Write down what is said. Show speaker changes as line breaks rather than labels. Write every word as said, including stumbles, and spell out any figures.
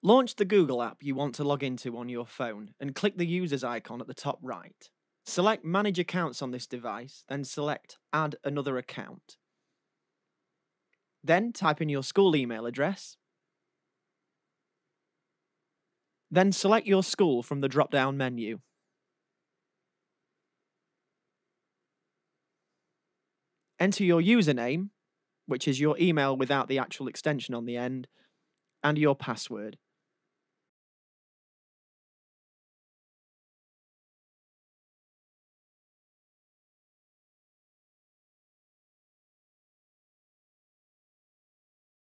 Launch the Google app you want to log into on your phone and click the user's icon at the top right. Select Manage Accounts on this device, then select Add another account. Then type in your school email address. Then select your school from the drop-down menu. Enter your username, which is your email without the actual extension on the end, and your password.